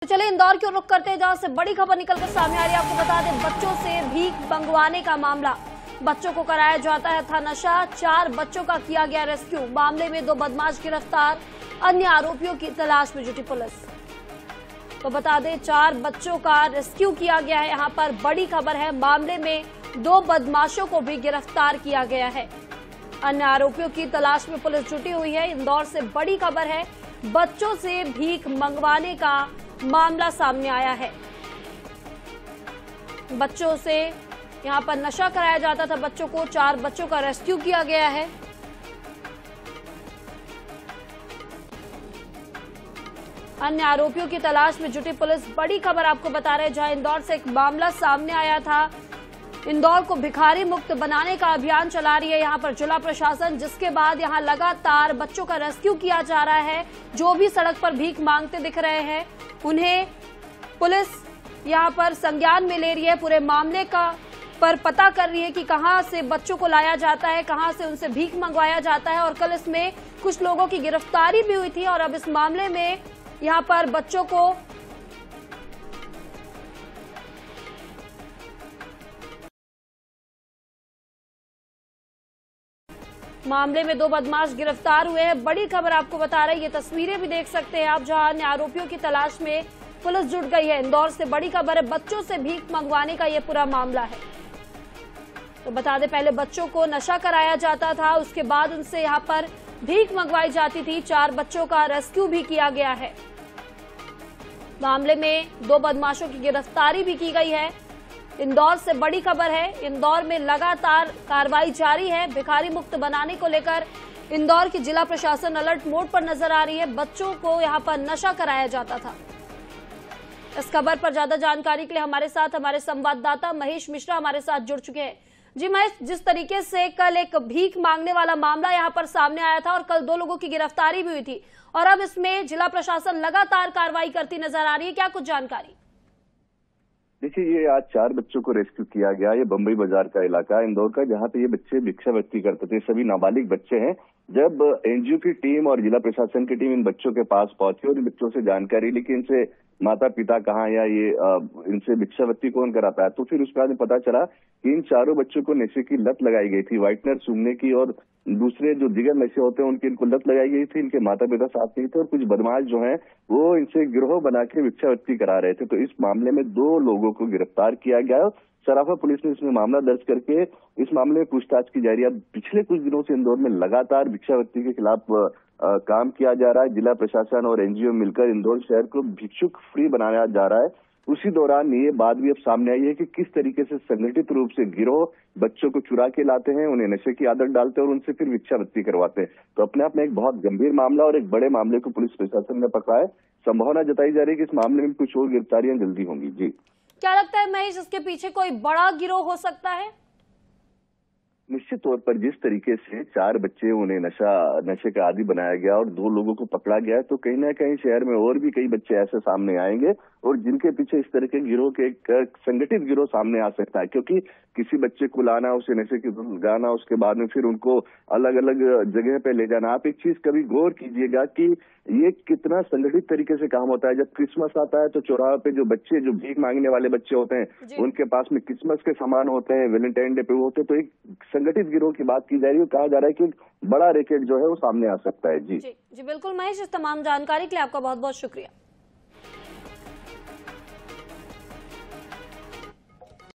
तो चले इंदौर की ओर रुख करते हैं, जहां से बड़ी खबर निकलकर सामने आ रही है। आपको बता दें, बच्चों से भीख मंगवाने का मामला। बच्चों को कराया जाता है था नशा। 4 बच्चों का किया गया रेस्क्यू। मामले में 2 बदमाश गिरफ्तार, अन्य आरोपियों की तलाश में जुटी पुलिस। तो बता दें, 4 बच्चों का रेस्क्यू किया गया है। यहाँ पर बड़ी खबर है, मामले में 2 बदमाशों को भी गिरफ्तार किया गया है। अन्य आरोपियों की तलाश में पुलिस जुटी हुई है। इंदौर से बड़ी खबर है, बच्चों से भीख मंगवाने का मामला सामने आया है। बच्चों से यहां पर नशा कराया जाता था बच्चों को। 4 बच्चों का रेस्क्यू किया गया है। अन्य आरोपियों की तलाश में जुटी पुलिस। बड़ी खबर आपको बता रहे हैं, जहां इंदौर से एक मामला सामने आया था। इंदौर को भिखारी मुक्त बनाने का अभियान चला रही है यहां पर जिला प्रशासन, जिसके बाद यहां लगातार बच्चों का रेस्क्यू किया जा रहा है। जो भी सड़क पर भीख मांगते दिख रहे हैं, उन्हें पुलिस यहां पर संज्ञान में ले रही है। पूरे मामले का पर पता कर रही है कि कहां से बच्चों को लाया जाता है, कहां से उनसे भीख मंगवाया जाता है। और कल इसमें कुछ लोगों की गिरफ्तारी भी हुई थी। और अब इस मामले में यहां पर बच्चों को मामले में 2 बदमाश गिरफ्तार हुए हैं। बड़ी खबर आपको बता रही है, ये तस्वीरें भी देख सकते हैं आप, जहां अन्य आरोपियों की तलाश में पुलिस जुट गई है। इंदौर से बड़ी खबर है, बच्चों से भीख मंगवाने का ये पूरा मामला है। तो बता दें, पहले बच्चों को नशा कराया जाता था, उसके बाद उनसे यहां पर भीख मंगवाई जाती थी। 4 बच्चों का रेस्क्यू भी किया गया है। मामले में 2 बदमाशों की गिरफ्तारी भी की गई है। इंदौर से बड़ी खबर है, इंदौर में लगातार कार्रवाई जारी है। भिखारी मुक्त बनाने को लेकर इंदौर की जिला प्रशासन अलर्ट मोड पर नजर आ रही है। बच्चों को यहां पर नशा कराया जाता था। इस खबर पर ज्यादा जानकारी के लिए हमारे संवाददाता महेश मिश्रा हमारे साथ जुड़ चुके हैं। जी महेश, जिस तरीके से कल एक भीख मांगने वाला मामला यहां पर सामने आया था और कल 2 लोगों की गिरफ्तारी भी हुई थी, और अब इसमें जिला प्रशासन लगातार कार्रवाई करती नजर आ रही है, क्या कुछ जानकारी? देखिए, ये आज 4 बच्चों को रेस्क्यू किया गया। ये बम्बई बाजार का इलाका है इंदौर का, जहाँ पे ये बच्चे भिक्षावृत्ति करते थे। सभी नाबालिग बच्चे हैं। जब एनजीओ की टीम और जिला प्रशासन की टीम इन बच्चों के पास पहुंची और इन बच्चों से जानकारी ली कि इनसे माता पिता कहाँ, या ये इनसे भिक्षावृत्ति कौन कराता है, तो फिर उसके बाद पता चला कि इन 4 बच्चों को नशे की लत लगाई गई थी। व्हाइटनर सूंघने की और दूसरे जो दिगर नशे होते हैं उनकी इनको लत लगाई गई थी। इनके माता पिता साथ नहीं थे और कुछ बदमाश जो हैं वो इनसे गिरोह बना के भिक्षावृत्ति करा रहे थे। तो इस मामले में 2 लोगों को गिरफ्तार किया गया। सराफा पुलिस ने इसमें मामला दर्ज करके इस मामले में पूछताछ की जा रही है। अब पिछले कुछ दिनों से इंदौर में लगातार भिक्षावृत्ति के खिलाफ काम किया जा रहा है। जिला प्रशासन और एनजीओ मिलकर इंदौर शहर को भिक्षुक फ्री बनाया जा रहा है। उसी दौरान ये बात भी अब सामने आई है कि किस तरीके से संगठित रूप से गिरोह बच्चों को चुरा के लाते हैं, उन्हें नशे की आदत डालते हैं और उनसे फिर भिक्षावृत्ति करवाते हैं। तो अपने आप में एक बहुत गंभीर मामला और एक बड़े मामले को पुलिस प्रशासन ने पकड़ा है। संभावना जताई जा रही है कि इस मामले में कुछ और गिरफ्तारियां जल्दी होंगी। जी, क्या लगता है महेश, इसके पीछे कोई बड़ा गिरोह हो सकता है? निश्चित तौर पर जिस तरीके से 4 बच्चे उन्हें नशे का आदी बनाया गया और 2 लोगों को पकड़ा गया है, तो कहीं ना कहीं शहर में और भी कई बच्चे ऐसे सामने आएंगे और जिनके पीछे इस तरह के गिरोह के एक संगठित गिरोह सामने आ सकता है। क्योंकि किसी बच्चे को लाना, उसे नशे की लगाना, उसके बाद में फिर उनको अलग अलग जगह पे ले जाना। आप एक चीज कभी गौर कीजिएगा कि ये कितना संगठित तरीके से काम होता है। जब क्रिसमस आता है तो चौराहे पे जो बच्चे, जो भीख मांगने वाले बच्चे होते हैं, उनके पास में क्रिसमस के सामान होते हैं, वैलेंटाइन डे पे होते हैं। तो एक संगठित गिरोह की बात की जा रही है। कहा जा रहा है कि बड़ा रैकेट जो है वो सामने आ सकता है। जी जी बिल्कुल महेश, इस तमाम जानकारी के लिए आपका बहुत बहुत शुक्रिया।